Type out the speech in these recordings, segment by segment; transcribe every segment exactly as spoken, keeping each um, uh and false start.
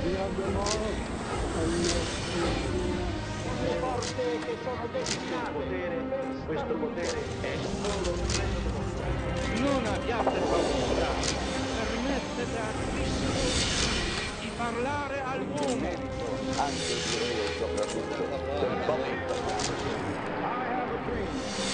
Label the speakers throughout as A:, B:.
A: forze che sono destinate. Potere, questo potere è solo non abbiate paura, permettete a Cristo di parlare all'uomo, anche direi e soprattutto del popolo italiano. I have a dream.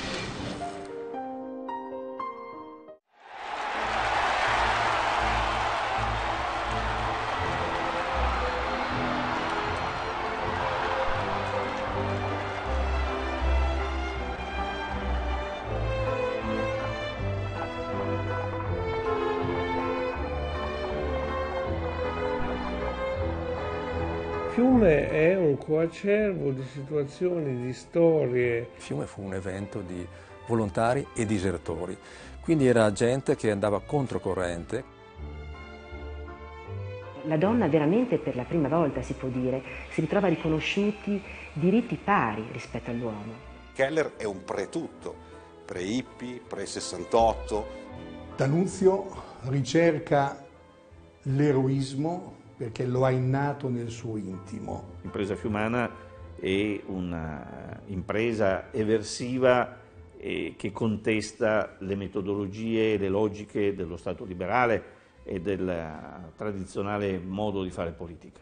B: Fiume è un coacervo di situazioni, di storie.
C: Fiume fu un evento di volontari e disertori, quindi era gente che andava controcorrente.
D: La donna veramente per la prima volta, si può dire, si ritrova riconosciuti diritti pari rispetto all'uomo.
E: Keller è un pre-tutto, pre-hippie, pre-sessantotto.
F: D'Annunzio ricerca l'eroismo perché lo ha innato nel suo intimo.
G: L'impresa fiumana è un'impresa eversiva e che contesta le metodologie e le logiche dello Stato liberale e del tradizionale modo di fare politica.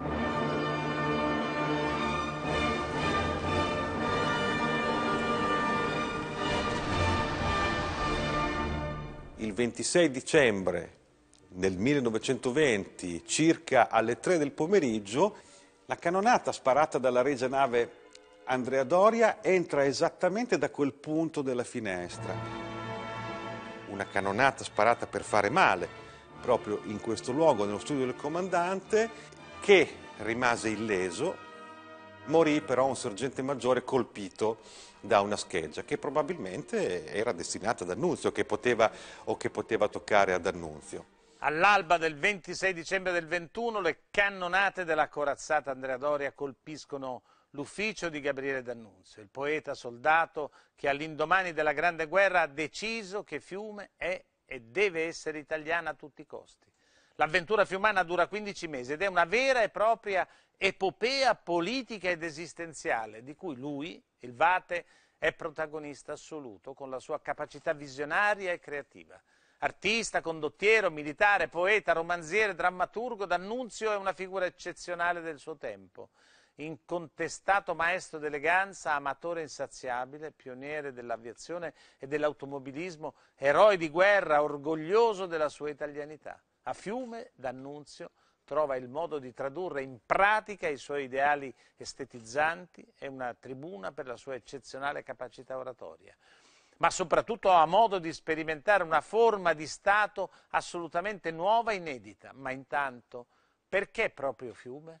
E: Il ventisei dicembre del millenovecentoventi, circa alle tre del pomeriggio, la cannonata sparata dalla regia nave Andrea Doria entra esattamente da quel punto della finestra. Una cannonata sparata per fare male, proprio in questo luogo, nello studio del comandante, che rimase illeso. Morì però un sergente maggiore colpito da una scheggia che probabilmente era destinata ad D'Annunzio che poteva, o che poteva toccare a D'Annunzio.
H: All'alba del ventisei dicembre del ventuno le cannonate della corazzata Andrea Doria colpiscono l'ufficio di Gabriele D'Annunzio, il poeta soldato che all'indomani della Grande Guerra ha deciso che Fiume è e deve essere italiana a tutti i costi. L'avventura fiumana dura quindici mesi ed è una vera e propria epopea politica ed esistenziale di cui lui, il Vate, è protagonista assoluto con la sua capacità visionaria e creativa. Artista, condottiero, militare, poeta, romanziere, drammaturgo, D'Annunzio è una figura eccezionale del suo tempo. Incontestato maestro d'eleganza, amatore insaziabile, pioniere dell'aviazione e dell'automobilismo, eroe di guerra, orgoglioso della sua italianità. A Fiume, D'Annunzio trova il modo di tradurre in pratica i suoi ideali estetizzanti e una tribuna per la sua eccezionale capacità oratoria. Ma soprattutto ha modo di sperimentare una forma di Stato assolutamente nuova e inedita. Ma intanto, perché proprio Fiume?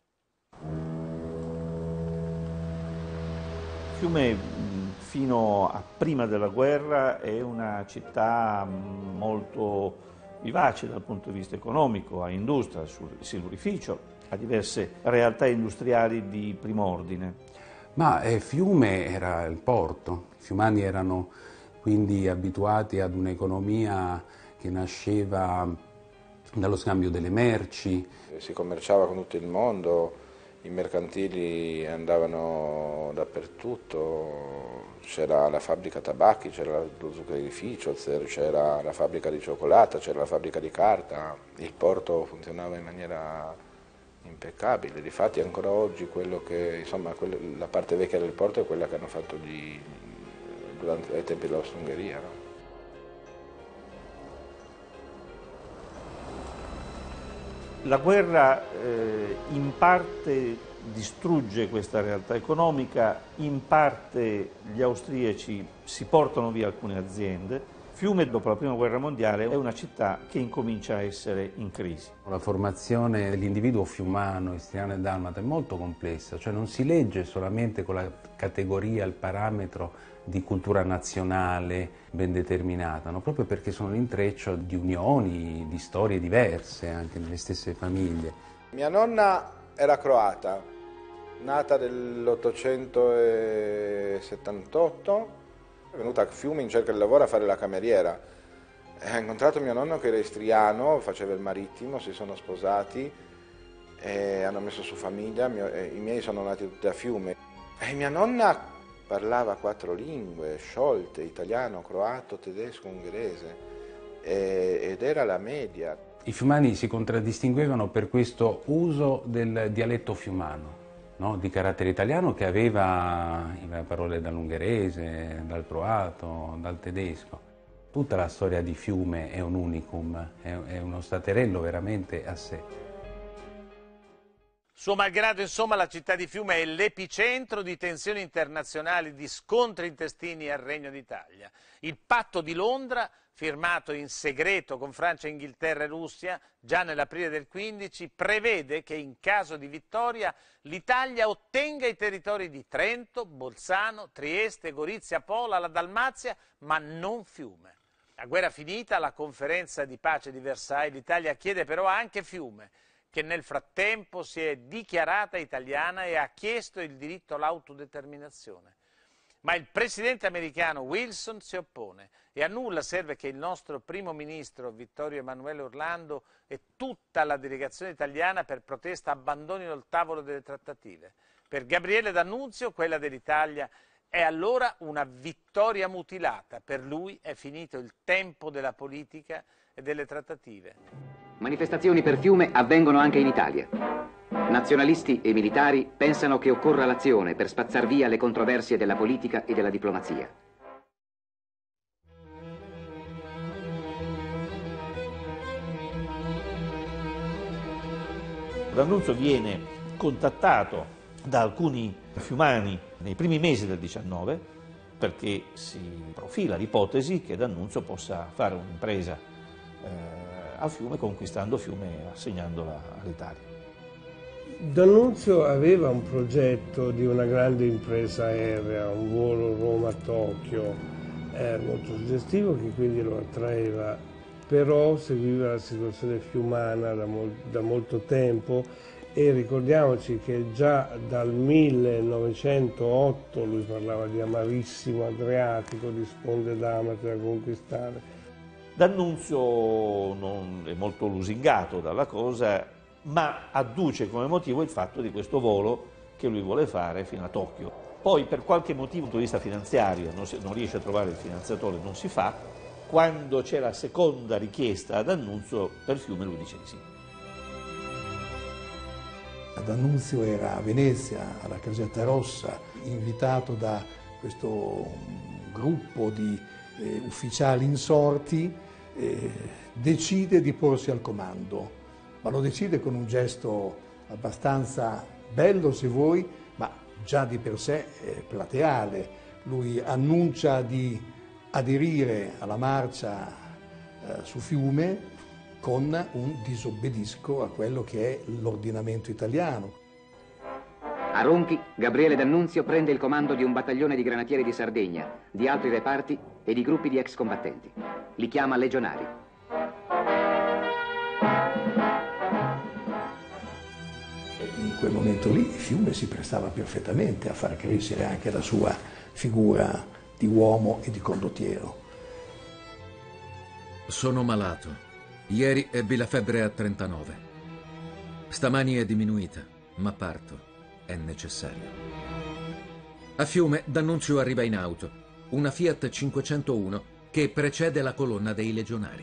G: Fiume, fino a prima della guerra, è una città molto vivace dal punto di vista economico, ha industria, silurificio, ha diverse realtà industriali di primo ordine.
I: Ma eh, Fiume era il porto, i fiumani erano quindi abituati ad un'economia che nasceva dallo scambio delle merci.
J: Si commerciava con tutto il mondo, i mercantili andavano dappertutto, c'era la fabbrica tabacchi, c'era lo zuccherificio, c'era la fabbrica di cioccolata, c'era la fabbrica di carta, il porto funzionava in maniera impeccabile. Difatti ancora oggi quello che, insomma, la parte vecchia del porto è quella che hanno fatto gli, durante ai tempi dell'Austro-Ungheria. No?
G: La guerra eh, in parte distrugge questa realtà economica, in parte gli austriaci si portano via alcune aziende. Fiume, dopo la Prima Guerra Mondiale, è una città che incomincia a essere in crisi.
I: La formazione dell'individuo fiumano, istriano e dalmata è molto complessa, cioè non si legge solamente con la categoria, il parametro di cultura nazionale ben determinata, no? Proprio perché sono l'intreccio di unioni, di storie diverse anche nelle stesse famiglie.
J: Mia nonna era croata, nata nell'ottocentosettantotto, è venuta a Fiume in cerca di lavoro a fare la cameriera. Ha incontrato mio nonno che era istriano, faceva il marittimo, si sono sposati e hanno messo su famiglia, mio, e i miei sono nati tutti a Fiume. E mia nonna parlava quattro lingue sciolte, italiano, croato, tedesco, ungherese, e, ed era la media.
I: I fiumani si contraddistinguevano per questo uso del dialetto fiumano, no? Di carattere italiano, che aveva parole dall'ungherese, dal croato, dal tedesco. Tutta la storia di Fiume è un unicum, è uno staterello veramente a sé.
H: Suo malgrado, insomma, la città di Fiume è l'epicentro di tensioni internazionali, di scontri intestini al Regno d'Italia. Il patto di Londra, firmato in segreto con Francia, Inghilterra e Russia, già nell'aprile del quindici, prevede che in caso di vittoria l'Italia ottenga i territori di Trento, Bolzano, Trieste, Gorizia, Pola, la Dalmazia, ma non Fiume. La guerra finita, alla conferenza di pace di Versailles, l'Italia chiede però anche Fiume, che nel frattempo si è dichiarata italiana e ha chiesto il diritto all'autodeterminazione. Ma il presidente americano Wilson si oppone e a nulla serve che il nostro primo ministro Vittorio Emanuele Orlando e tutta la delegazione italiana per protesta abbandonino il tavolo delle trattative. Per Gabriele D'Annunzio quella dell'Italia è allora una vittoria mutilata. Per lui è finito il tempo della politica e delle trattative.
K: Manifestazioni per Fiume avvengono anche in Italia. Nazionalisti e militari pensano che occorra l'azione per spazzar via le controversie della politica e della diplomazia.
G: D'Annunzio viene contattato da alcuni fiumani nei primi mesi del diciannove perché si profila l'ipotesi che D'Annunzio possa fare un'impresa eh, a Fiume, conquistando Fiume e assegnandola all'Italia.
B: D'Annunzio aveva un progetto di una grande impresa aerea, un volo Roma-Tokyo, eh, molto suggestivo, che quindi lo attraeva, però seguiva la situazione fiumana da, mol da molto tempo, e ricordiamoci che già dal millenovecentootto lui parlava di amarissimo Adriatico, di sponde d'Amate da conquistare.
G: D'Annunzio non è molto lusingato dalla cosa, ma adduce come motivo il fatto di questo volo che lui vuole fare fino a Tokyo. Poi per qualche motivo, dal punto di vista finanziario, non, si, non riesce a trovare il finanziatore, non si fa. Quando c'è la seconda richiesta ad D'Annunzio per Fiume, lui dice di sì.
F: D'Annunzio era a Venezia, alla Casetta Rossa, invitato da questo gruppo di eh, ufficiali insorti. Eh, decide di porsi al comando, ma lo decide con un gesto abbastanza bello, se vuoi, ma già di per sé eh, plateale. Lui annuncia di aderire alla marcia eh, su Fiume con un disobbedisco a quello che è l'ordinamento italiano.
K: A Ronchi, Gabriele D'Annunzio prende il comando di un battaglione di granatieri di Sardegna, di altri reparti e di gruppi di ex combattenti. Li chiama legionari.
F: In quel momento lì Fiume si prestava perfettamente a far crescere anche la sua figura di uomo e di condottiero.
L: Sono malato. Ieri ebbi la febbre a trentanove. Stamani è diminuita, ma parto. È necessario. A Fiume D'Annunzio arriva in auto, una Fiat cinquecentouno che precede la colonna dei legionari.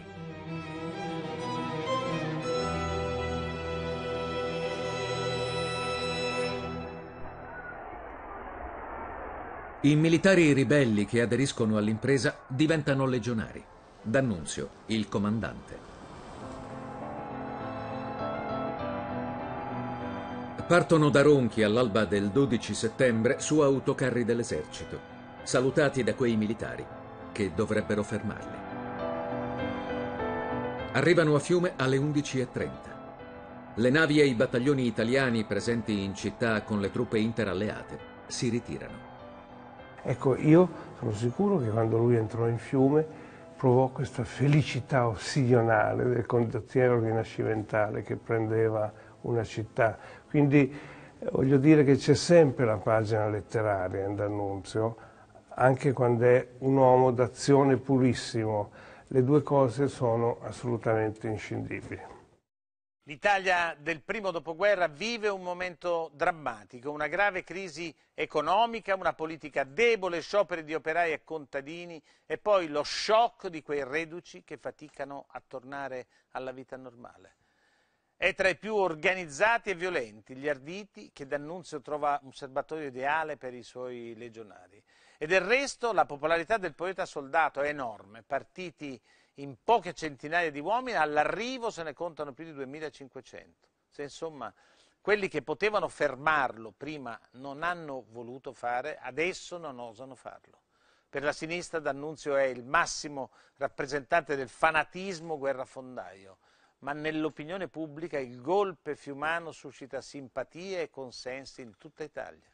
L: I militari ribelli che aderiscono all'impresa diventano legionari. D'Annunzio, il comandante. Partono da Ronchi all'alba del dodici settembre su autocarri dell'esercito, salutati da quei militari che dovrebbero fermarli. Arrivano a Fiume alle undici e trenta. Le navi e i battaglioni italiani presenti in città con le truppe interalleate si ritirano.
B: Ecco, io sono sicuro che quando lui entrò in Fiume provò questa felicità ossidionale del condottiero rinascimentale che prendeva una città. Quindi eh, voglio dire che c'è sempre la pagina letteraria in D'Annunzio, anche quando è un uomo d'azione purissimo. Le due cose sono assolutamente inscindibili.
H: L'Italia del primo dopoguerra vive un momento drammatico, una grave crisi economica, una politica debole, scioperi di operai e contadini e poi lo shock di quei reduci che faticano a tornare alla vita normale. È tra i più organizzati e violenti, gli arditi, che D'Annunzio trova un serbatoio ideale per i suoi legionari. E del resto la popolarità del poeta soldato è enorme, partiti in poche centinaia di uomini, all'arrivo se ne contano più di duemilacinquecento. Se insomma quelli che potevano fermarlo prima non hanno voluto fare, adesso non osano farlo. Per la sinistra D'Annunzio è il massimo rappresentante del fanatismo guerrafondaio, ma nell'opinione pubblica il golpe fiumano suscita simpatie e consensi in tutta Italia.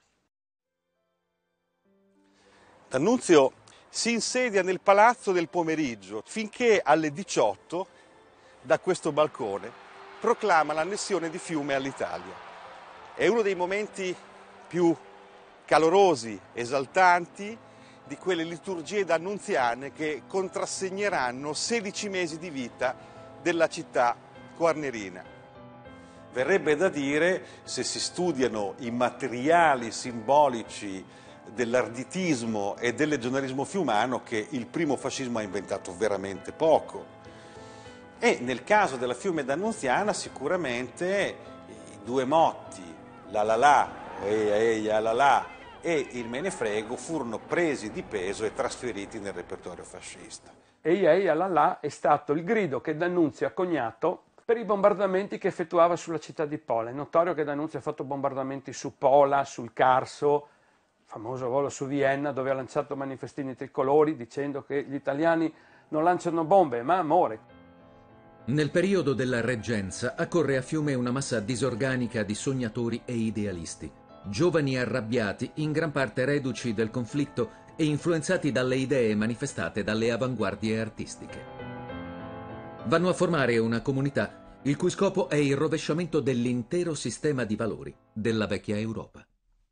E: D'Annunzio si insedia nel Palazzo del Pomeriggio finché alle diciotto, da questo balcone, proclama l'annessione di Fiume all'Italia. È uno dei momenti più calorosi, esaltanti, di quelle liturgie d'annunziane che contrassegneranno sedici mesi di vita della città quarnerina. Verrebbe da dire, se si studiano i materiali simbolici dell'arditismo e del legionarismo fiumano, che il primo fascismo ha inventato veramente poco. E nel caso della Fiume d'Annunziana sicuramente i due motti, la la la, eia eia la la, e il me ne frego furono presi di peso e trasferiti nel repertorio fascista.
M: Eia eia la la è stato il grido che D'Annunzio ha coniato per i bombardamenti che effettuava sulla città di Pola. È notorio che D'Annunzio ha fatto bombardamenti su Pola, sul Carso, famoso volo su Vienna, dove ha lanciato manifestini tricolori dicendo che gli italiani non lanciano bombe, ma amore.
L: Nel periodo della reggenza accorre a Fiume una massa disorganica di sognatori e idealisti, giovani arrabbiati, in gran parte reduci del conflitto e influenzati dalle idee manifestate dalle avanguardie artistiche. Vanno a formare una comunità il cui scopo è il rovesciamento dell'intero sistema di valori della vecchia Europa.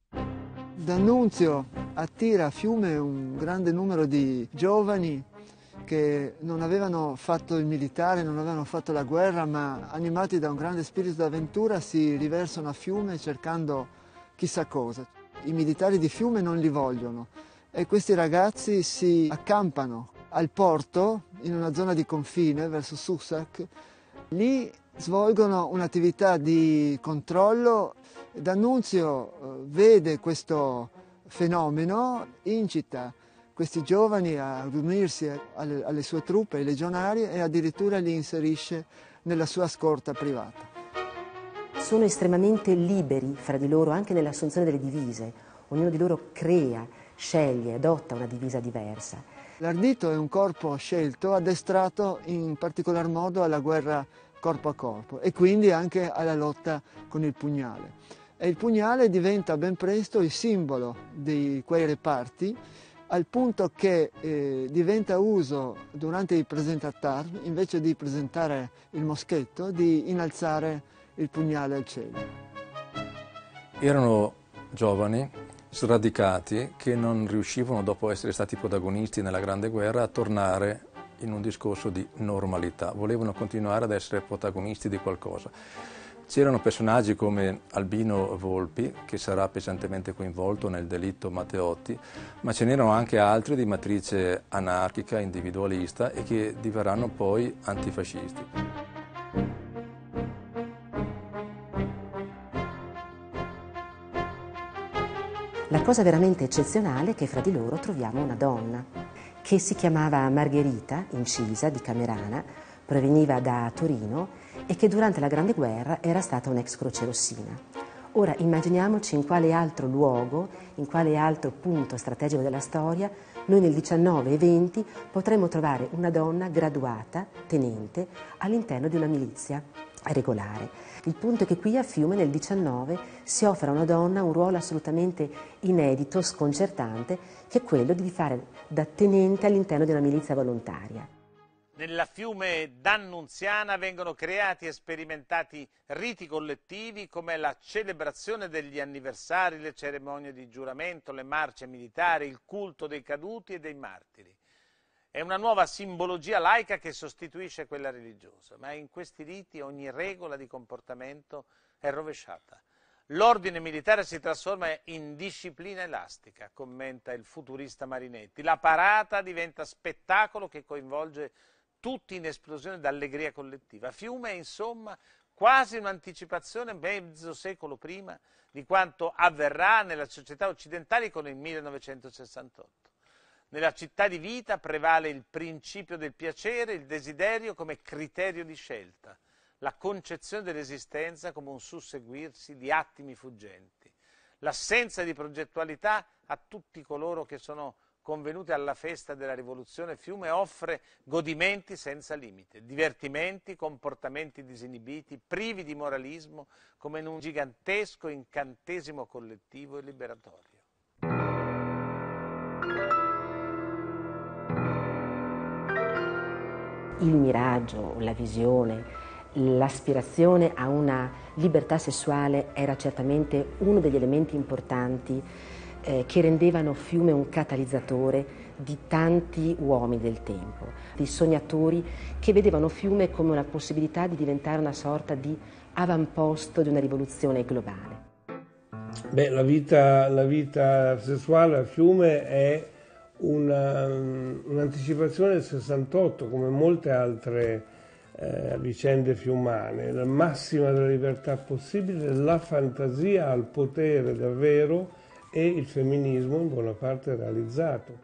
N: D'Annunzio attira a Fiume un grande numero di giovani che non avevano fatto il militare, non avevano fatto la guerra, ma animati da un grande spirito d'avventura si riversano a Fiume cercando chissà cosa. I militari di Fiume non li vogliono e questi ragazzi si accampano al porto, in una zona di confine verso Sussac. Lì svolgono un'attività di controllo. D'Annunzio vede questo fenomeno, incita questi giovani a riunirsi alle, alle sue truppe, ai legionari, e addirittura li inserisce nella sua scorta privata.
D: Sono estremamente liberi fra di loro anche nell'assunzione delle divise. Ognuno di loro crea, sceglie, adotta una divisa diversa.
N: L'ardito è un corpo scelto, addestrato in particolar modo alla guerra corpo a corpo e quindi anche alla lotta con il pugnale. E il pugnale diventa ben presto il simbolo di quei reparti, al punto che eh, diventa uso durante i presentatar, invece di presentare il moschetto, di innalzare il pugnale al cielo.
C: Erano giovani, sradicati, che non riuscivano, dopo essere stati protagonisti nella Grande Guerra, a tornare in un discorso di normalità. Volevano continuare ad essere protagonisti di qualcosa. C'erano personaggi come Albino Volpi, che sarà pesantemente coinvolto nel delitto Matteotti, ma ce n'erano anche altri di matrice anarchica, individualista, e che diverranno poi antifascisti.
D: La cosa veramente eccezionale è che fra di loro troviamo una donna che si chiamava Margherita, incisa, di Camerana, proveniva da Torino e che durante la Grande Guerra era stata un'ex Croce Rossina. Ora immaginiamoci in quale altro luogo, in quale altro punto strategico della storia noi nel diciannove e venti potremmo trovare una donna graduata, tenente, all'interno di una milizia regolare. Il punto è che qui a Fiume nel diciannove si offre a una donna un ruolo assolutamente inedito, sconcertante, che è quello di fare da tenente all'interno di una milizia volontaria.
H: Nella Fiume d'Annunziana vengono creati e sperimentati riti collettivi come la celebrazione degli anniversari, le cerimonie di giuramento, le marce militari, il culto dei caduti e dei martiri. È una nuova simbologia laica che sostituisce quella religiosa, ma in questi riti ogni regola di comportamento è rovesciata. L'ordine militare si trasforma in disciplina elastica, commenta il futurista Marinetti. La parata diventa spettacolo che coinvolge tutti in esplosione d'allegria collettiva. Fiume è insomma quasi un'anticipazione mezzo secolo prima di quanto avverrà nelle società occidentali con il millenovecentosessantotto. Nella città di vita prevale il principio del piacere, il desiderio come criterio di scelta, la concezione dell'esistenza come un susseguirsi di attimi fuggenti, l'assenza di progettualità a tutti coloro che sono convenuti alla festa della rivoluzione. Fiume offre godimenti senza limite, divertimenti, comportamenti disinibiti, privi di moralismo, come in un gigantesco incantesimo collettivo e liberatorio.
D: Il miraggio, la visione, l'aspirazione a una libertà sessuale era certamente uno degli elementi importanti eh, che rendevano Fiume un catalizzatore di tanti uomini del tempo, di sognatori che vedevano Fiume come una possibilità di diventare una sorta di avamposto di una rivoluzione globale.
B: Beh, la vita, la vita sessuale a Fiume è una, un'anticipazione del sessantotto, come molte altre eh, vicende fiumane, la massima della libertà possibile, la fantasia al potere davvero e il femminismo in buona parte realizzato.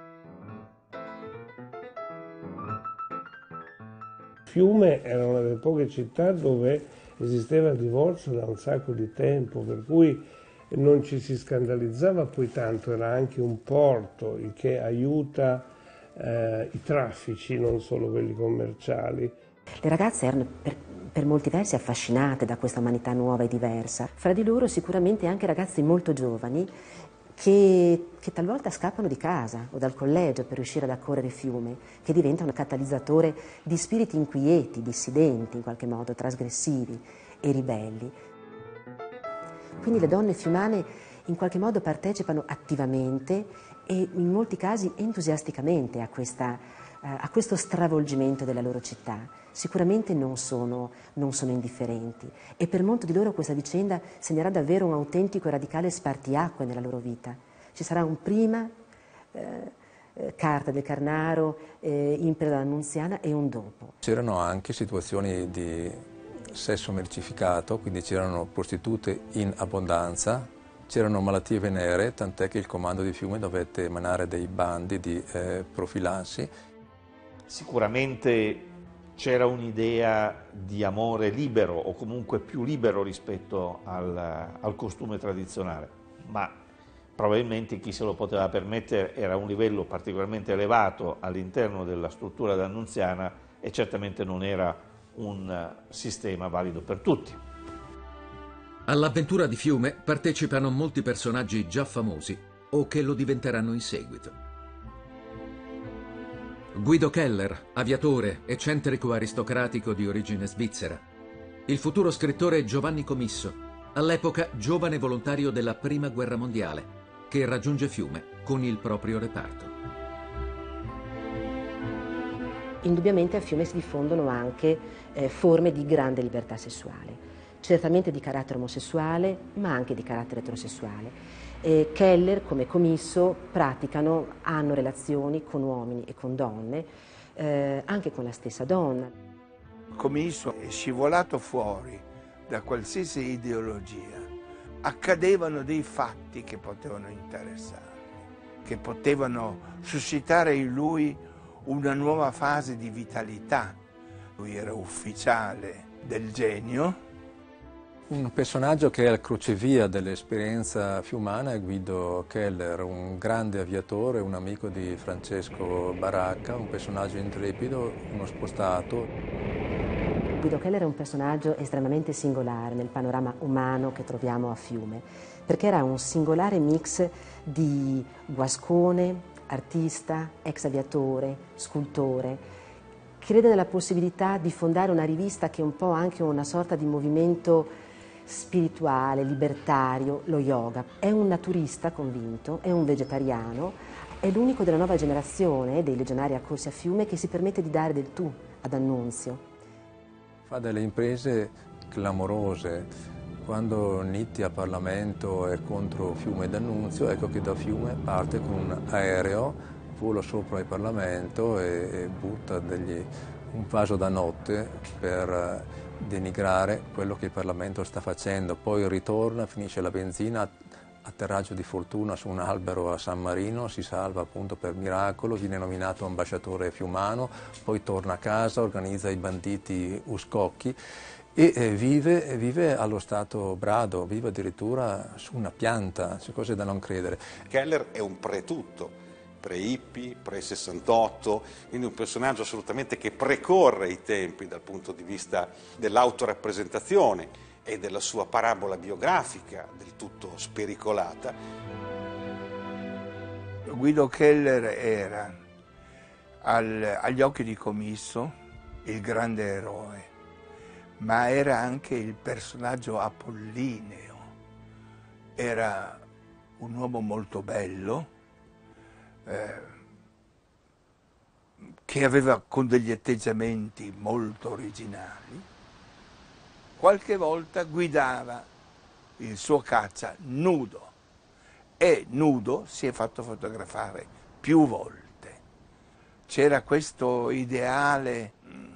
B: Fiume era una delle poche città dove esisteva il divorzio da un sacco di tempo, per cui non ci si scandalizzava poi tanto, era anche un porto, il che aiuta eh, i traffici, non solo quelli commerciali.
D: Le ragazze erano per, per molti versi affascinate da questa umanità nuova e diversa, fra di loro sicuramente anche ragazzi molto giovani che, che talvolta scappano di casa o dal collegio per riuscire ad accorrere Fiume, che diventa un catalizzatore di spiriti inquieti, dissidenti in qualche modo, trasgressivi e ribelli. Quindi le donne fiumane in qualche modo partecipano attivamente e in molti casi entusiasticamente a, questa, uh, a questo stravolgimento della loro città. Sicuramente non sono, non sono indifferenti e per molto di loro questa vicenda segnerà davvero un autentico e radicale spartiacque nella loro vita. Ci sarà un prima, eh, eh, Carta del Carnaro, eh, Impero dell'Annunziana e un dopo.
C: C'erano anche situazioni di sesso mercificato, quindi c'erano prostitute in abbondanza, c'erano malattie venere, tant'è che il comando di Fiume dovette emanare dei bandi di eh, profilassi.
G: Sicuramente c'era un'idea di amore libero o comunque più libero rispetto al, al costume tradizionale, ma probabilmente chi se lo poteva permettere era a un livello particolarmente elevato all'interno della struttura d'Annunziana e certamente non era un sistema valido per tutti.
L: All'avventura di Fiume partecipano molti personaggi già famosi o che lo diventeranno in seguito. Guido Keller, aviatore, eccentrico aristocratico di origine svizzera. Il futuro scrittore Giovanni Comisso, all'epoca giovane volontario della Prima Guerra Mondiale, che raggiunge Fiume con il proprio reparto.
D: Indubbiamente a Fiume si diffondono anche eh, forme di grande libertà sessuale, certamente di carattere omosessuale, ma anche di carattere eterosessuale. E Keller, come Comisso, praticano, hanno relazioni con uomini e con donne, eh, anche con la stessa donna.
O: Comisso è scivolato fuori da qualsiasi ideologia. Accadevano dei fatti che potevano interessarli, che potevano suscitare in lui una nuova fase di vitalità. Lui era ufficiale del genio.
C: Un personaggio che è al crocevia dell'esperienza fiumana è Guido Keller, un grande aviatore, un amico di Francesco Baracca, un personaggio intrepido, uno spostato.
D: Guido Keller è un personaggio estremamente singolare nel panorama umano che troviamo a Fiume, perché era un singolare mix di guascone, artista, ex aviatore, scultore. Crede nella possibilità di fondare una rivista che è un po' anche una sorta di movimento spirituale, libertario, lo yoga. È un naturista convinto, è un vegetariano, È l'unico della nuova generazione dei legionari accorsi a Fiume che si permette di dare del tu ad Annunzio.
C: Fa delle imprese clamorose. Quando Nitti a Parlamento è contro Fiume d'Annunzio, ecco che da Fiume parte con un aereo, vola sopra il Parlamento e, e butta degli, un vaso da notte per denigrare quello che il Parlamento sta facendo. Poi ritorna, finisce la benzina, atterraggio di fortuna su un albero a San Marino, si salva appunto per miracolo, viene nominato ambasciatore fiumano, poi torna a casa, organizza i banditi uscocchi e eh, vive, vive allo stato brado, vive addirittura su una pianta, c'è cose da non credere.
E: Keller è un pre-tutto, pre-hippie, pre-sessantotto, quindi un personaggio assolutamente che precorre i tempi dal punto di vista dell'autorappresentazione e della sua parabola biografica del tutto spericolata.
O: Guido Keller era al, agli occhi di Commisso il grande eroe, ma era anche il personaggio apollineo. Era un uomo molto bello, eh, che aveva con degli atteggiamenti molto originali. Qualche volta guidava il suo caccia nudo e nudo si è fatto fotografare più volte. C'era questo ideale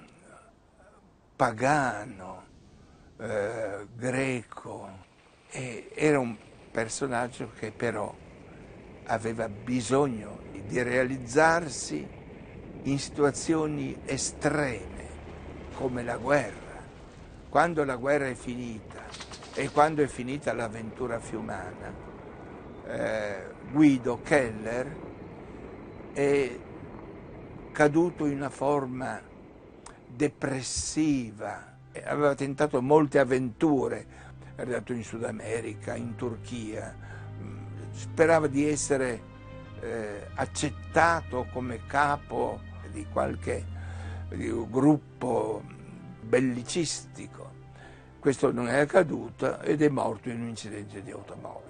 O: pagano, eh, greco, e era un personaggio che però aveva bisogno di realizzarsi in situazioni estreme come la guerra. Quando la guerra è finita e quando è finita l'avventura fiumana, eh, Guido Keller è caduto in una forma depressiva, aveva tentato molte avventure, era andato in Sud America, in Turchia, sperava di essere eh, accettato come capo di qualche di un gruppo bellicistico. Questo non è accaduto ed è morto in un incidente di automobile.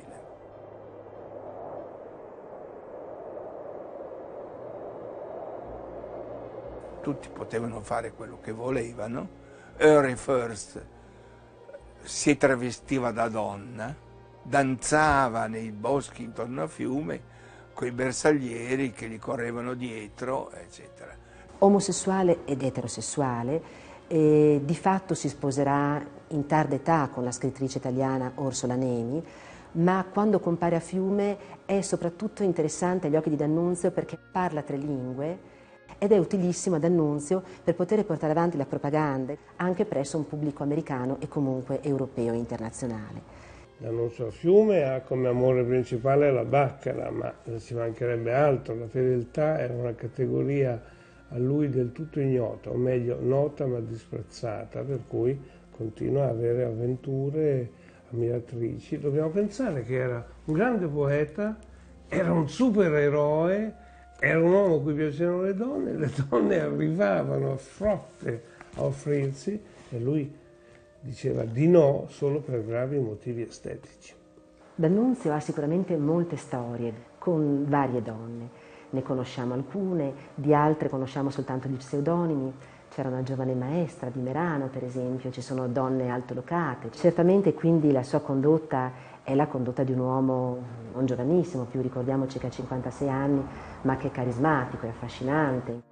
O: Tutti potevano fare quello che volevano. Henry First si travestiva da donna, danzava nei boschi intorno a Fiume coi bersaglieri che gli correvano dietro, eccetera.
D: Omosessuale ed eterosessuale, e di fatto si sposerà in tarda età con la scrittrice italiana Orsola Nemi, ma quando compare a Fiume è soprattutto interessante agli occhi di D'Annunzio perché parla tre lingue ed è utilissimo ad Annunzio per poter portare avanti la propaganda anche presso un pubblico americano e comunque europeo e internazionale.
B: D'Annunzio a Fiume ha come amore principale la baccara, ma ci mancherebbe altro, la fedeltà è una categoria a lui del tutto ignota, o meglio nota ma disprezzata, per cui continua a avere avventure, ammiratrici. Dobbiamo pensare che era un grande poeta, era un supereroe, era un uomo a cui piacevano le donne, le donne arrivavano a frotte a offrirsi e lui diceva di no solo per gravi motivi estetici.
D: D'Annunzio ha sicuramente molte storie con varie donne, ne conosciamo alcune, di altre conosciamo soltanto gli pseudonimi. C'era una giovane maestra di Merano, per esempio, ci sono donne altolocate. Certamente quindi la sua condotta è la condotta di un uomo non giovanissimo, più ricordiamoci che ha cinquantasei anni, ma che è carismatico, è affascinante.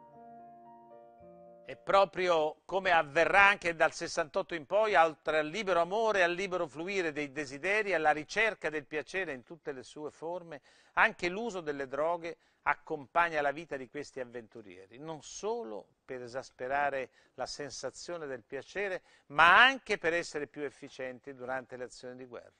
H: E proprio come avverrà anche dal sessantotto in poi, oltre al libero amore e al libero fluire dei desideri, alla ricerca del piacere in tutte le sue forme, anche l'uso delle droghe accompagna la vita di questi avventurieri, non solo per esasperare la sensazione del piacere, ma anche per essere più efficienti durante le azioni di guerra.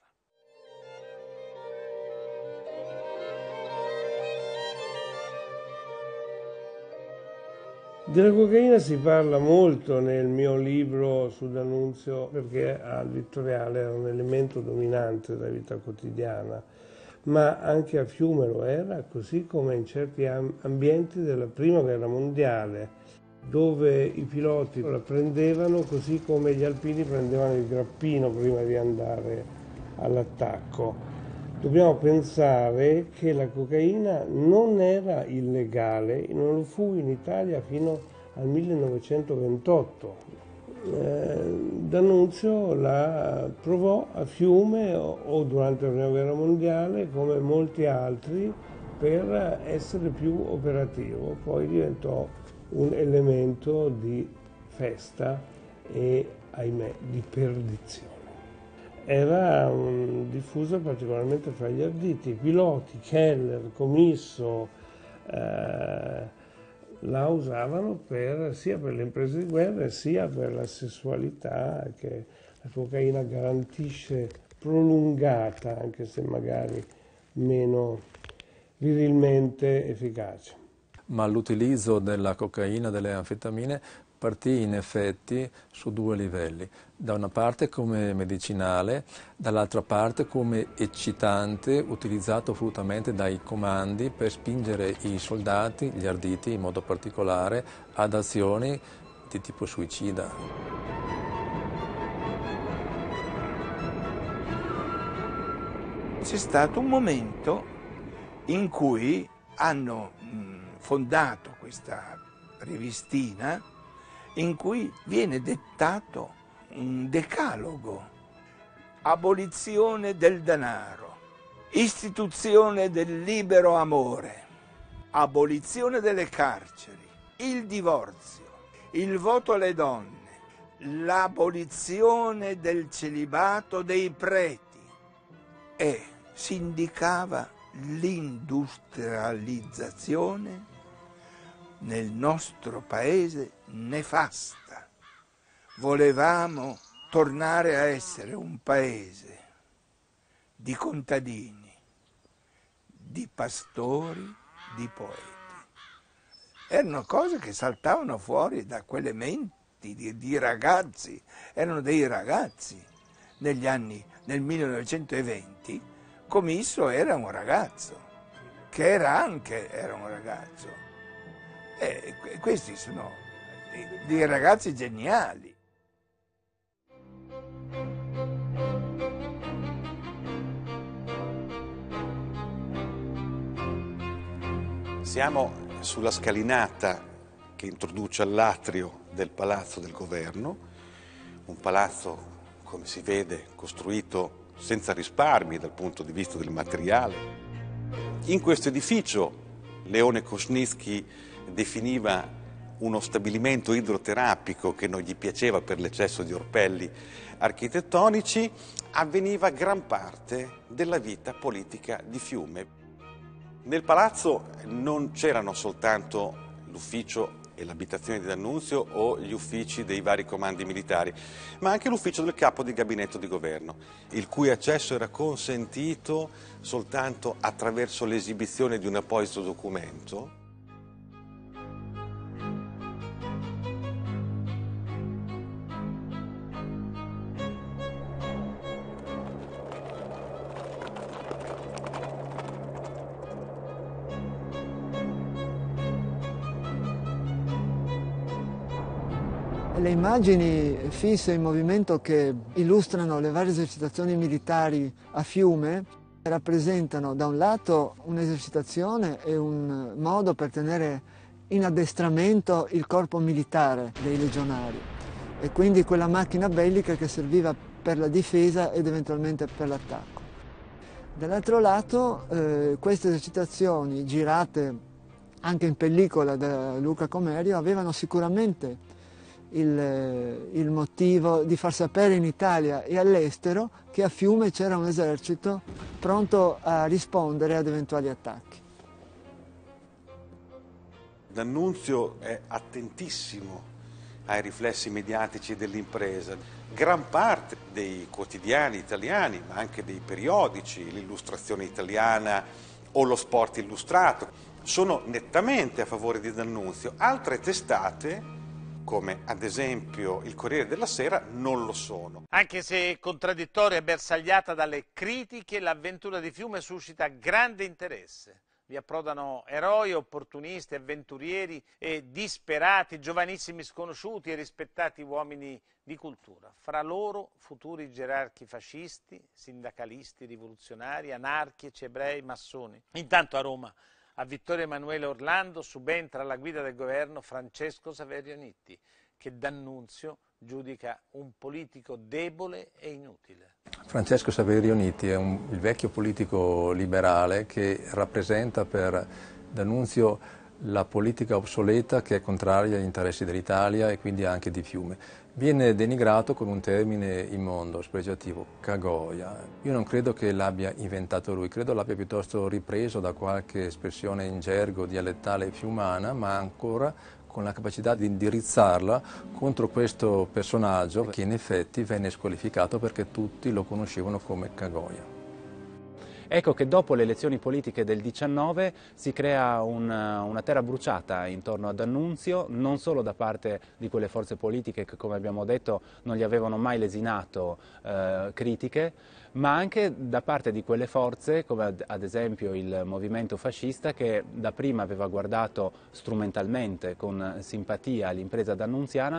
B: Della cocaina si parla molto nel mio libro su D'Annunzio perché al Vittoriale era un elemento dominante della vita quotidiana, ma anche a Fiume lo era, così come in certi ambienti della Prima Guerra Mondiale, dove i piloti la prendevano così come gli alpini prendevano il grappino prima di andare all'attacco. Dobbiamo pensare che la cocaina non era illegale, non lo fu in Italia fino al millenovecentoventotto. Eh, D'Annunzio la provò a Fiume o, o durante la Prima Guerra Mondiale, come molti altri, per essere più operativo. Poi diventò un elemento di festa e, ahimè, di perdizione. Era um, diffusa particolarmente fra gli arditi, piloti, Keller, Commisso, eh, la usavano per, sia per le imprese di guerra sia per la sessualità che la cocaina garantisce, prolungata, anche se magari meno virilmente efficace.
C: Ma l'utilizzo della cocaina, delle anfetamine, partì in effetti su due livelli. Da una parte come medicinale, dall'altra parte come eccitante, utilizzato volutamente dai comandi per spingere i soldati, gli arditi in modo particolare, ad azioni di tipo suicida.
O: C'è stato un momento in cui hanno mh, fondato questa rivistina in cui viene dettato un decalogo: abolizione del denaro, istituzione del libero amore, abolizione delle carceri, il divorzio, il voto alle donne, l'abolizione del celibato dei preti, e si indicava l'industrializzazione nel nostro paese nefasta. Volevamo tornare a essere un paese di contadini, di pastori, di poeti. Erano cose che saltavano fuori da quelle menti di, di ragazzi, erano dei ragazzi. Negli anni, nel millenovecentoventi, Commisso era un ragazzo, che era anche era un ragazzo. E questi sono dei, dei ragazzi geniali.
E: Siamo sulla scalinata che introduce all'atrio del Palazzo del Governo, un palazzo, come si vede, costruito senza risparmi dal punto di vista del materiale. In questo edificio Leone Kosniewski definiva uno stabilimento idroterapico che non gli piaceva per l'eccesso di orpelli architettonici, avveniva gran parte della vita politica di Fiume. Nel palazzo non c'erano soltanto l'ufficio e l'abitazione di D'Annunzio o gli uffici dei vari comandi militari, ma anche l'ufficio del capo di gabinetto di governo, il cui accesso era consentito soltanto attraverso l'esibizione di un apposito documento.
N: Le immagini fisse in movimento che illustrano le varie esercitazioni militari a Fiume rappresentano da un lato un'esercitazione e un modo per tenere in addestramento il corpo militare dei legionari e quindi quella macchina bellica che serviva per la difesa ed eventualmente per l'attacco. Dall'altro lato eh, queste esercitazioni girate anche in pellicola da Luca Comerio avevano sicuramente Il, il motivo di far sapere in Italia e all'estero che a Fiume c'era un esercito pronto a rispondere ad eventuali attacchi.
E: D'Annunzio è attentissimo ai riflessi mediatici dell'impresa. Gran parte dei quotidiani italiani, ma anche dei periodici, l'Illustrazione Italiana o lo Sport Illustrato, sono nettamente a favore di D'Annunzio. Altre testate, come ad esempio il Corriere della Sera, non lo sono.
H: Anche se contraddittoria e bersagliata dalle critiche, l'avventura di Fiume suscita grande interesse. vi approdano eroi, opportunisti, avventurieri e disperati, giovanissimi sconosciuti e rispettati uomini di cultura. Fra loro futuri gerarchi fascisti, sindacalisti, rivoluzionari, anarchici, ebrei, massoni. Intanto a Roma, a Vittorio Emanuele Orlando, subentra alla guida del governo Francesco Saverio Nitti, che D'Annunzio giudica un politico debole e inutile.
C: Francesco Saverio Nitti è un, il vecchio politico liberale che rappresenta per D'Annunzio la politica obsoleta che è contraria agli interessi dell'Italia e quindi anche di Fiume. Viene denigrato con un termine immondo, spregiativo, cagoia. Io non credo che l'abbia inventato lui, credo l'abbia piuttosto ripreso da qualche espressione in gergo dialettale fiumana, ma ancora con la capacità di indirizzarla contro questo personaggio che in effetti venne squalificato perché tutti lo conoscevano come Cagoia.
I: Ecco che dopo le elezioni politiche del diciannove si crea una, una terra bruciata intorno a D'Annunzio, non solo da parte di quelle forze politiche che, come abbiamo detto, non gli avevano mai lesinato eh, critiche, ma anche da parte di quelle forze, come ad, ad esempio il movimento fascista, che dapprima aveva guardato strumentalmente, con simpatia, all'impresa d'annunziana.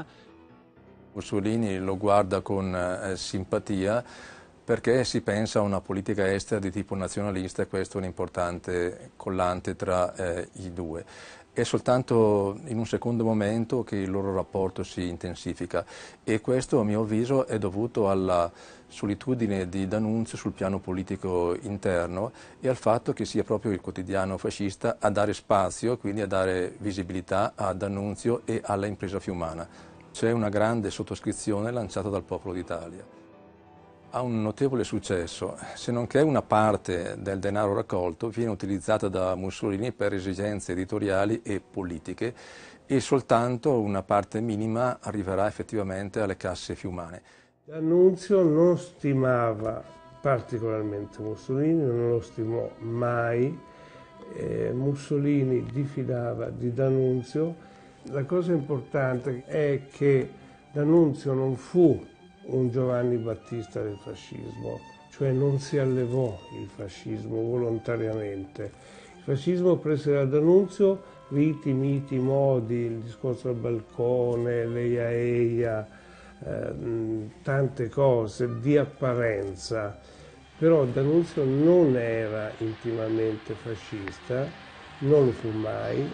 C: Mussolini lo guarda con eh, simpatia, perché si pensa a una politica estera di tipo nazionalista e questo è un importante collante tra eh, i due. È soltanto in un secondo momento che il loro rapporto si intensifica e questo a mio avviso è dovuto alla solitudine di D'Annunzio sul piano politico interno e al fatto che sia proprio il quotidiano fascista a dare spazio, quindi a dare visibilità a D'Annunzio e alla impresa fiumana. C'è una grande sottoscrizione lanciata dal Popolo d'Italia. Ha un notevole successo, se non che una parte del denaro raccolto viene utilizzata da Mussolini per esigenze editoriali e politiche e soltanto una parte minima arriverà effettivamente alle casse fiumane.
B: D'Annunzio non stimava particolarmente Mussolini, non lo stimò mai, eh, Mussolini diffidava di D'Annunzio. La cosa importante è che D'Annunzio non fu un Giovanni Battista del fascismo, cioè non si allevò il fascismo volontariamente. Il fascismo prese da D'Annunzio riti, miti, modi, il discorso al balcone, l'eia eia, eh, tante cose di apparenza, però D'Annunzio non era intimamente fascista, non lo fu mai.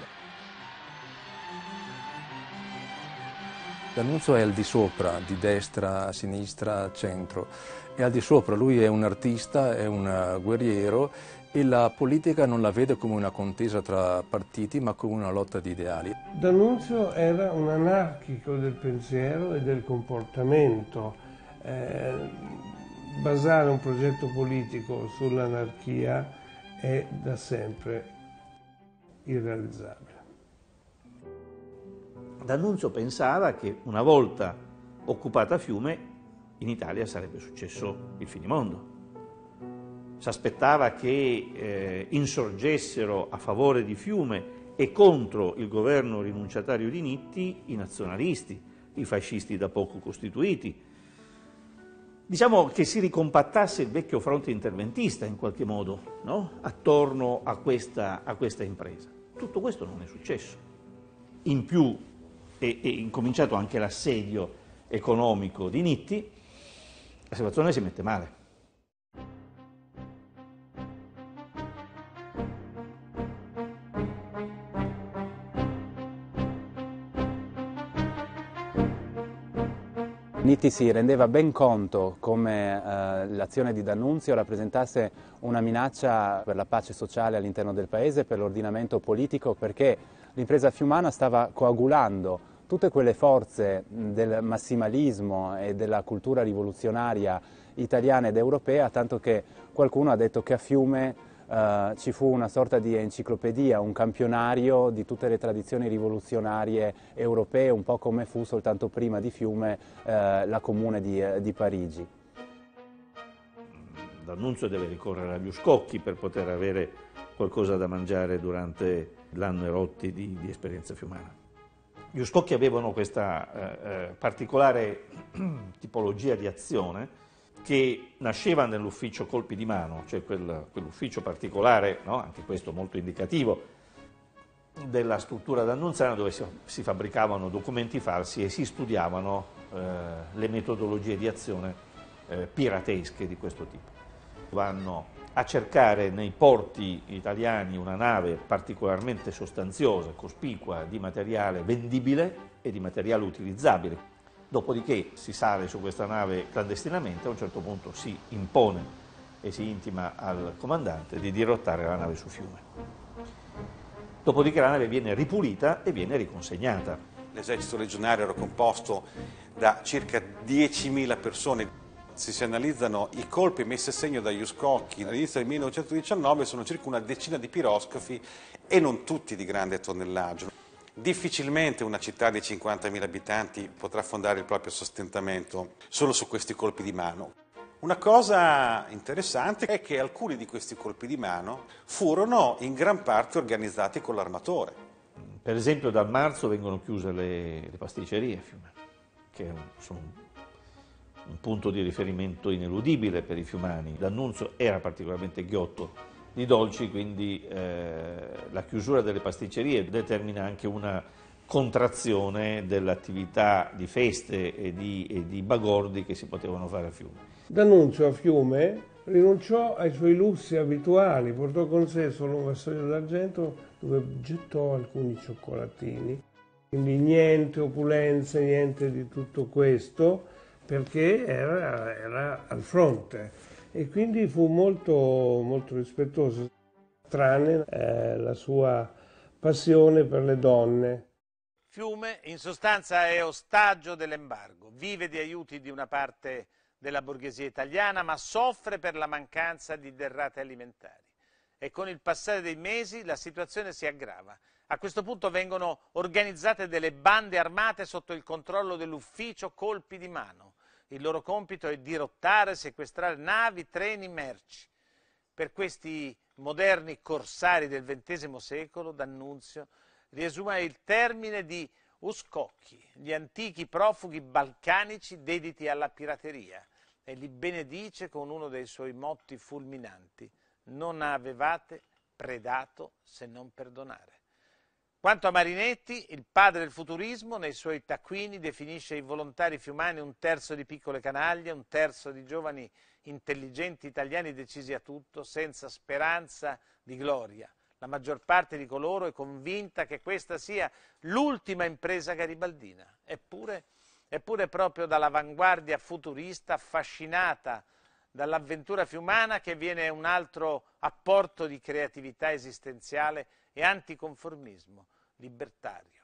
C: D'Annunzio è al di sopra, di destra, a sinistra, a centro. È al di sopra, lui è un artista, è un guerriero e la politica non la vede come una contesa tra partiti ma come una lotta di ideali.
B: D'Annunzio era un anarchico del pensiero e del comportamento. Eh, basare un progetto politico sull'anarchia è da sempre irrealizzabile.
G: D'Annunzio pensava che una volta occupata Fiume in Italia sarebbe successo il finimondo. Si aspettava che eh, insorgessero a favore di Fiume e contro il governo rinunciatario di Nitti i nazionalisti, i fascisti da poco costituiti. Diciamo che si ricompattasse il vecchio fronte interventista in qualche modo, no? Attorno a questa, a questa impresa. Tutto questo non è successo. In più è, è incominciato anche l'assedio economico di Nitti, la situazione si mette male.
I: Nitti si rendeva ben conto come eh, l'azione di D'Annunzio rappresentasse una minaccia per la pace sociale all'interno del paese, per l'ordinamento politico, perché l'impresa fiumana stava coagulando tutte quelle forze del massimalismo e della cultura rivoluzionaria italiana ed europea, tanto che qualcuno ha detto che a Fiume Uh, ci fu una sorta di enciclopedia, un campionario di tutte le tradizioni rivoluzionarie europee, un po' come fu soltanto prima di Fiume uh, la Comune di, uh, di Parigi.
G: D'Annunzio deve ricorrere agli scocchi per poter avere qualcosa da mangiare durante l'anno e rotti di, di esperienza fiumana. Gli scocchi avevano questa uh, uh, particolare tipologia di azione che nasceva nell'ufficio colpi di mano, cioè quel, quell'ufficio particolare, no? Anche questo molto indicativo, della struttura d'Annunziana, dove si, si fabbricavano documenti falsi e si studiavano eh, le metodologie di azione eh, piratesche di questo tipo. Vanno a cercare nei porti italiani una nave particolarmente sostanziosa, cospicua, di materiale vendibile e di materiale utilizzabile. Dopodiché si sale su questa nave clandestinamente, a un certo punto si impone e si intima al comandante di dirottare la nave su fiume. Dopodiché la nave viene ripulita e viene riconsegnata.
E: L'esercito legionario era composto da circa diecimila persone. Se si analizzano i colpi messi a segno dagli Uscocchi all'inizio del millenovecentodiciannove, sono circa una decina di piroscafi e non tutti di grande tonnellaggio. Difficilmente una città di cinquantamila abitanti potrà fondare il proprio sostentamento solo su questi colpi di mano. Una cosa interessante è che alcuni di questi colpi di mano furono in gran parte organizzati con l'armatore.
G: Per esempio dal marzo vengono chiuse le, le pasticcerie a Fiume, che sono un punto di riferimento ineludibile per i fiumani. D'Annunzio era particolarmente ghiotto di dolci, quindi eh, la chiusura delle pasticcerie determina anche una contrazione dell'attività di feste e di, e di bagordi che si potevano fare a Fiume.
B: D'Annunzio a Fiume rinunciò ai suoi lussi abituali, portò con sé solo un vassoio d'argento dove gettò alcuni cioccolatini. Quindi niente opulenze, niente di tutto questo, perché era, era al fronte. E quindi fu molto, molto rispettoso, tranne eh, la sua passione per le donne.
H: Fiume in sostanza è ostaggio dell'embargo, vive di aiuti di una parte della borghesia italiana, ma soffre per la mancanza di derrate alimentari. E con il passare dei mesi la situazione si aggrava. A questo punto vengono organizzate delle bande armate sotto il controllo dell'ufficio colpi di mano. Il loro compito è dirottare, sequestrare navi, treni, merci. Per questi moderni corsari del ventesimo secolo, D'Annunzio riesuma il termine di Uscocchi, gli antichi profughi balcanici dediti alla pirateria, e li benedice con uno dei suoi motti fulminanti: non avevate predato se non perdonare. Quanto a Marinetti, il padre del futurismo, nei suoi taccuini definisce i volontari fiumani un terzo di piccole canaglie, un terzo di giovani intelligenti italiani decisi a tutto, senza speranza di gloria. La maggior parte di coloro è convinta che questa sia l'ultima impresa garibaldina. Eppure, eppure proprio dall'avanguardia futurista, affascinata dall'avventura fiumana, che viene un altro apporto di creatività esistenziale e anticonformismo libertario.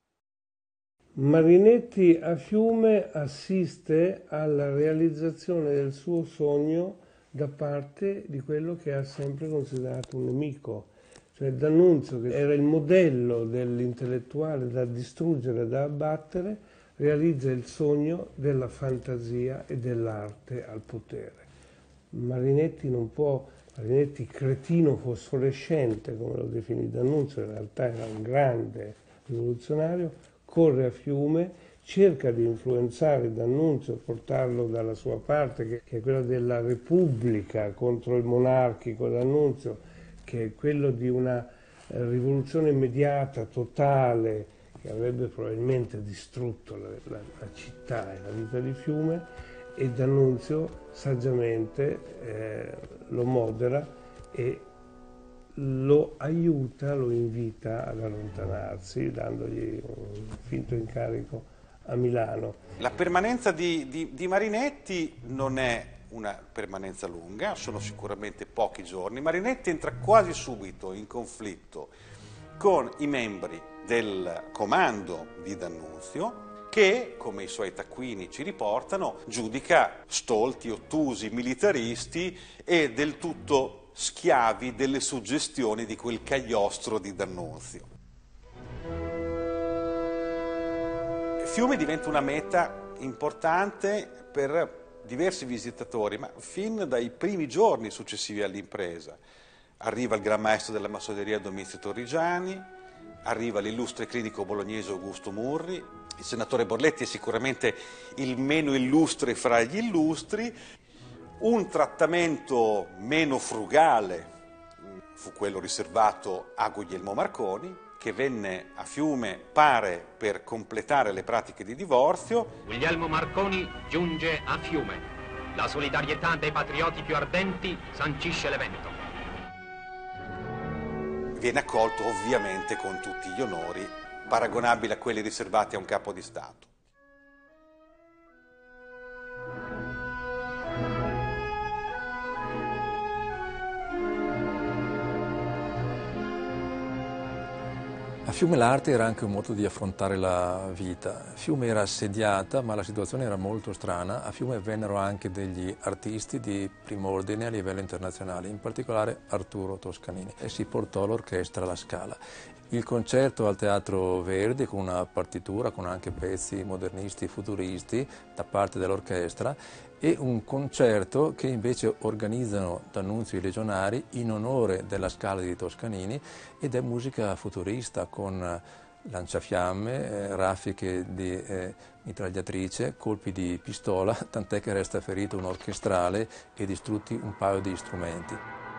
B: Marinetti a Fiume assiste alla realizzazione del suo sogno da parte di quello che ha sempre considerato un nemico, cioè D'Annunzio, che era il modello dell'intellettuale da distruggere, da abbattere, realizza il sogno della fantasia e dell'arte al potere. Marinetti non può Marinetti, cretino fosforescente, come lo definì D'Annunzio, in realtà era un grande rivoluzionario, corre a Fiume, cerca di influenzare D'Annunzio, portarlo dalla sua parte, che, che è quella della Repubblica contro il monarchico D'Annunzio, che è quello di una eh, rivoluzione immediata, totale, che avrebbe probabilmente distrutto la, la, la città e la vita di Fiume, e D'Annunzio saggiamente eh, lo modera e lo aiuta, lo invita ad allontanarsi, dandogli un finto incarico a Milano.
E: La permanenza di, di, di Marinetti non è una permanenza lunga, sono sicuramente pochi giorni. Marinetti entra quasi subito in conflitto con i membri del comando di D'Annunzio, che, come i suoi taccuini ci riportano, giudica stolti, ottusi, militaristi e del tutto schiavi delle suggestioni di quel cagliostro di D'Annunzio. Fiume diventa una meta importante per diversi visitatori, ma fin dai primi giorni successivi all'impresa. Arriva il gran maestro della massoneria Domizio Torrigiani, arriva l'illustre clinico bolognese Augusto Murri, il senatore Borletti è sicuramente il meno illustre fra gli illustri, Un trattamento meno frugale fu quello riservato a Guglielmo Marconi, che venne a Fiume, pare, per completare le pratiche di divorzio.
P: Guglielmo Marconi giunge a Fiume. La solidarietà dei patrioti più ardenti sancisce l'evento.
E: Viene accolto ovviamente con tutti gli onori, paragonabili a quelli riservati a un capo di Stato.
C: A Fiume l'arte era anche un modo di affrontare la vita. Fiume era assediata, ma la situazione era molto strana. A Fiume vennero anche degli artisti di primo ordine a livello internazionale, in particolare Arturo Toscanini, e si portò l'orchestra alla Scala. Il concerto al Teatro Verdi con una partitura, con anche pezzi modernisti, futuristi da parte dell'orchestra, e un concerto che invece organizzano D'Annunzio e i Legionari in onore della Scala di Toscanini, ed è musica futurista con lanciafiamme, eh, raffiche di eh, mitragliatrice, colpi di pistola, tant'è che resta ferito un orchestrale e distrutti un paio di strumenti.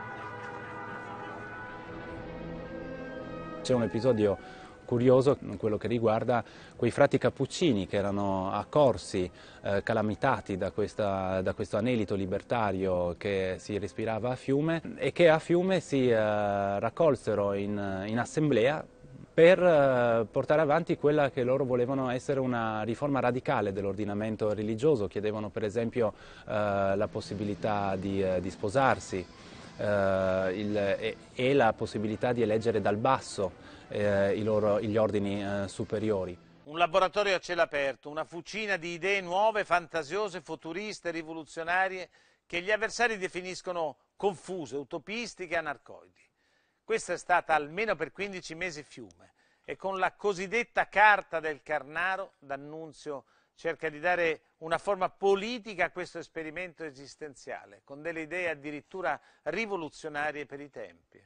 Q: C'è un episodio curioso, quello che riguarda quei frati cappuccini che erano accorsi, eh, calamitati da, questa, da questo anelito libertario che si respirava a Fiume, e che a Fiume si eh, raccolsero in, in assemblea per eh, portare avanti quella che loro volevano essere una riforma radicale dell'ordinamento religioso. Chiedevano per esempio eh, la possibilità di, eh, di sposarsi, Uh, il, e, e la possibilità di eleggere dal basso uh, i loro, gli ordini uh, superiori.
H: Un laboratorio a cielo aperto, una fucina di idee nuove, fantasiose, futuriste, rivoluzionarie, che gli avversari definiscono confuse, utopistiche, anarcoidi. Questa è stata almeno per quindici mesi Fiume, e con la cosiddetta Carta del Carnaro D'Annunzio cerca di dare una forma politica a questo esperimento esistenziale, con delle idee addirittura rivoluzionarie per i tempi.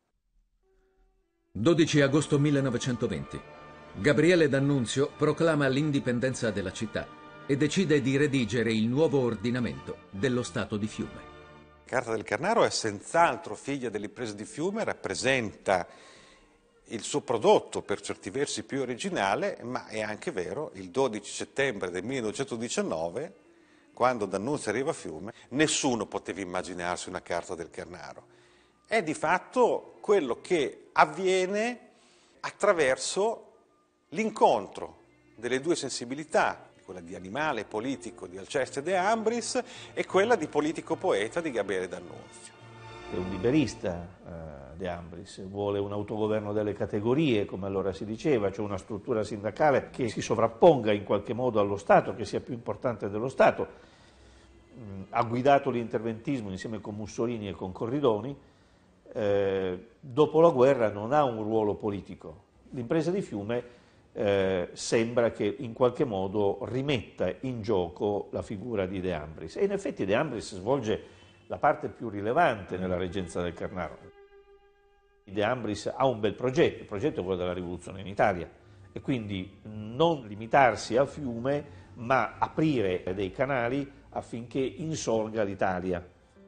L: dodici agosto millenovecentoventi. Gabriele D'Annunzio proclama l'indipendenza della città e decide di redigere il nuovo ordinamento dello Stato di Fiume.
E: Carta del Carnaro è senz'altro figlia dell'impresa di Fiume, rappresenta il suo prodotto per certi versi più originale, ma è anche vero, il dodici settembre del millenovecentodiciannove, quando D'Annunzio arriva a Fiume, nessuno poteva immaginarsi una Carta del Carnaro. È di fatto quello che avviene attraverso l'incontro delle due sensibilità, quella di animale politico di Alceste De Ambris e quella di politico poeta di Gabriele D'Annunzio.
G: È un liberista, eh, De Ambris, vuole un autogoverno delle categorie, come allora si diceva, cioè una struttura sindacale che si sovrapponga in qualche modo allo Stato, che sia più importante dello Stato. Mm, ha guidato l'interventismo insieme con Mussolini e con Corridoni. Eh, dopo la guerra non ha un ruolo politico. L'impresa di Fiume eh, sembra che in qualche modo rimetta in gioco la figura di De Ambris, e in effetti De Ambris svolge la parte più rilevante nella reggenza del Carnaro. De Ambris ha un bel progetto, il progetto è quello della rivoluzione in Italia, e quindi non limitarsi a Fiume, ma aprire dei canali affinché insorga l'Italia.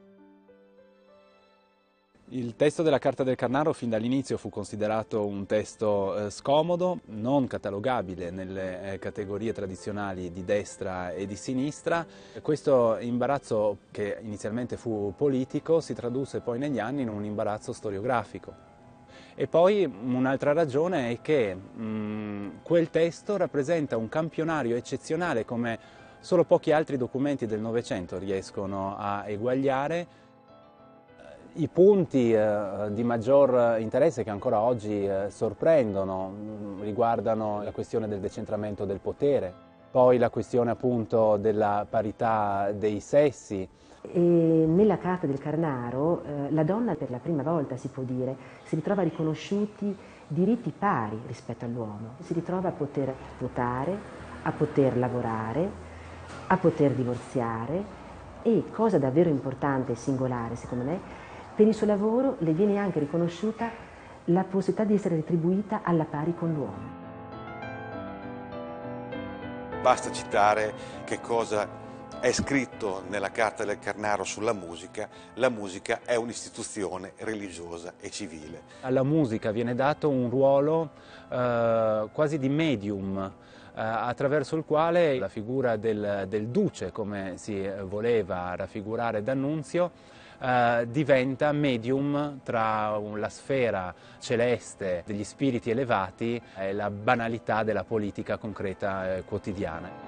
Q: Il testo della Carta del Carnaro fin dall'inizio fu considerato un testo eh, scomodo, non catalogabile nelle eh, categorie tradizionali di destra e di sinistra. Questo imbarazzo, che inizialmente fu politico, si tradusse poi negli anni in un imbarazzo storiografico. E poi un'altra ragione è che mh, quel testo rappresenta un campionario eccezionale, come solo pochi altri documenti del Novecento riescono a eguagliare. I punti eh, di maggior interesse che ancora oggi eh, sorprendono mh, riguardano la questione del decentramento del potere, poi la questione appunto della parità dei sessi.
D: E nella Carta del Carnaro eh, la donna per la prima volta, si può dire, si ritrova riconosciuti diritti pari rispetto all'uomo, si ritrova a poter votare, a poter lavorare, a poter divorziare e, cosa davvero importante e singolare secondo me, per il suo lavoro le viene anche riconosciuta la possibilità di essere retribuita alla pari con l'uomo.
E: Basta citare che cosa è scritto nella Carta del Carnaro sulla musica, la musica è un'istituzione religiosa e civile.
Q: Alla musica viene dato un ruolo eh, quasi di medium, eh, attraverso il quale la figura del, del duce, come si voleva raffigurare D'Annunzio, eh, diventa medium tra la sfera celeste degli spiriti elevati e la banalità della politica concreta eh, quotidiana.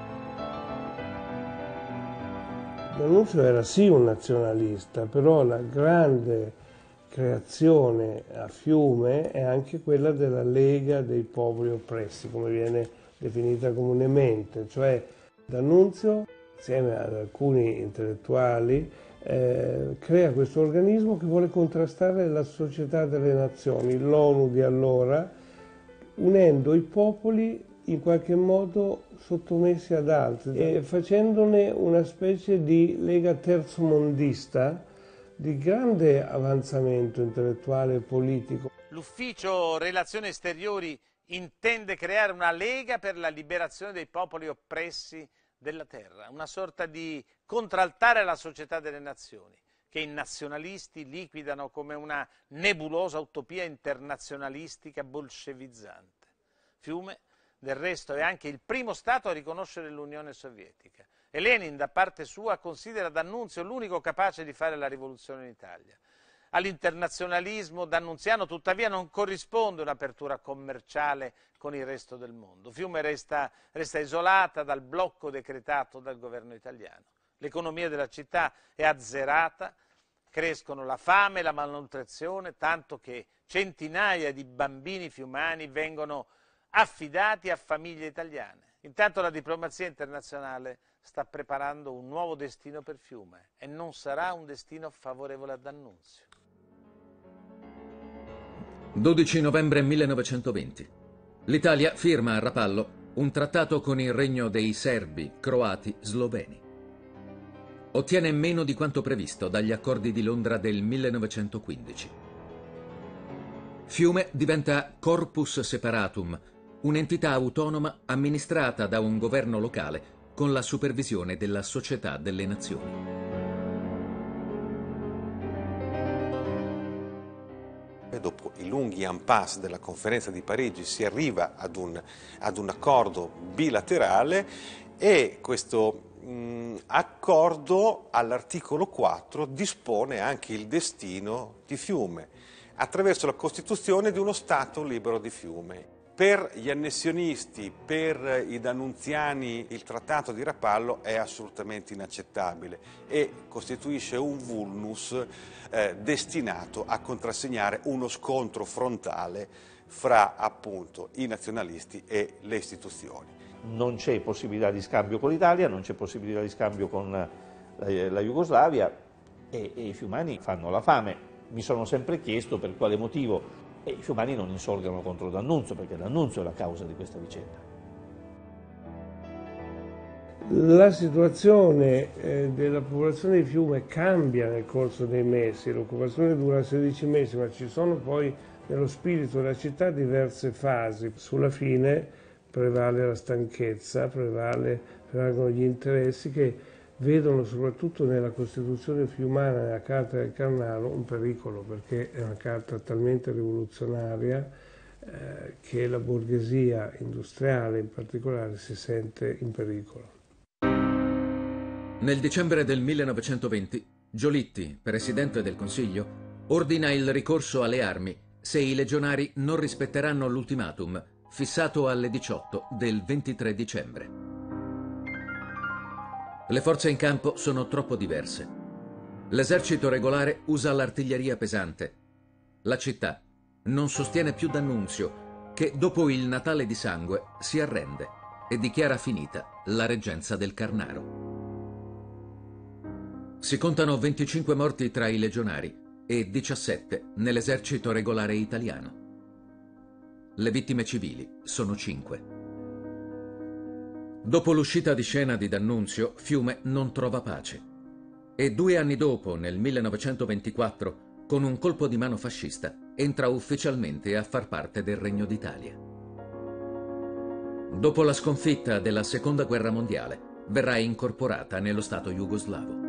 B: D'Annunzio era sì un nazionalista, però la grande creazione a Fiume è anche quella della Lega dei Popoli Oppressi, come viene definita comunemente, cioè D'Annunzio, insieme ad alcuni intellettuali, eh, crea questo organismo che vuole contrastare la Società delle Nazioni, l'ONU di allora, unendo i popoli in qualche modo sottomessi ad altri e facendone una specie di lega terzomondista di grande avanzamento intellettuale e politico.
H: L'Ufficio Relazioni Esteriori intende creare una lega per la liberazione dei popoli oppressi della terra, una sorta di contraltare alla Società delle Nazioni, che i nazionalisti liquidano come una nebulosa utopia internazionalistica bolscevizzante. Fiume, del resto, è anche il primo Stato a riconoscere l'Unione Sovietica. E Lenin, da parte sua, considera D'Annunzio l'unico capace di fare la rivoluzione in Italia. All'internazionalismo d'annunziano, tuttavia, non corrisponde un'apertura commerciale con il resto del mondo. Fiume resta, resta isolata dal blocco decretato dal governo italiano. L'economia della città è azzerata, crescono la fame e la malnutrizione, tanto che centinaia di bambini fiumani vengono affidati a famiglie italiane. Intanto la diplomazia internazionale sta preparando un nuovo destino per Fiume e non sarà un destino favorevole a D'Annunzio.
L: dodici novembre millenovecentoventi. L'Italia firma a Rapallo un trattato con il regno dei serbi, croati, sloveni. Ottiene meno di quanto previsto dagli accordi di Londra del millenovecentoquindici. Fiume diventa corpus separatum, un'entità autonoma amministrata da un governo locale con la supervisione della Società delle Nazioni.
E: Dopo i lunghi impasse della conferenza di Parigi si arriva ad un, ad un accordo bilaterale e questo mh, accordo all'articolo quattro dispone anche il destino di Fiume attraverso la costituzione di uno Stato libero di Fiume. Per gli annessionisti, per i d'annunziani, il trattato di Rapallo è assolutamente inaccettabile e costituisce un vulnus eh, destinato a contrassegnare uno scontro frontale fra appunto i nazionalisti e le istituzioni.
G: Non c'è possibilità di scambio con l'Italia, non c'è possibilità di scambio con la, la Jugoslavia e, e i fiumani fanno la fame. Mi sono sempre chiesto per quale motivo e i fiumani non insorgano contro D'Annunzio, perché D'Annunzio è la causa di questa vicenda.
B: La situazione eh, della popolazione di Fiume cambia nel corso dei mesi, l'occupazione dura sedici mesi, ma ci sono poi nello spirito della città diverse fasi. Sulla fine prevale la stanchezza, prevale, prevalgono gli interessi che vedono soprattutto nella Costituzione fiumana, nella Carta del Carnaro, un pericolo, perché è una carta talmente rivoluzionaria eh, che la borghesia industriale in particolare si sente in pericolo.
L: Nel dicembre del millenovecentoventi, Giolitti, presidente del Consiglio, ordina il ricorso alle armi se i legionari non rispetteranno l'ultimatum fissato alle diciotto del ventitré dicembre. Le forze in campo sono troppo diverse. L'esercito regolare usa l'artiglieria pesante. La città non sostiene più D'Annunzio, che dopo il Natale di sangue si arrende e dichiara finita la reggenza del Carnaro. Si contano venticinque morti tra i legionari e diciassette nell'esercito regolare italiano. Le vittime civili sono cinque. Dopo l'uscita di scena di D'Annunzio, Fiume non trova pace. E due anni dopo, nel millenovecentoventiquattro, con un colpo di mano fascista, entra ufficialmente a far parte del Regno d'Italia. Dopo la sconfitta della Seconda Guerra Mondiale, verrà incorporata nello Stato jugoslavo.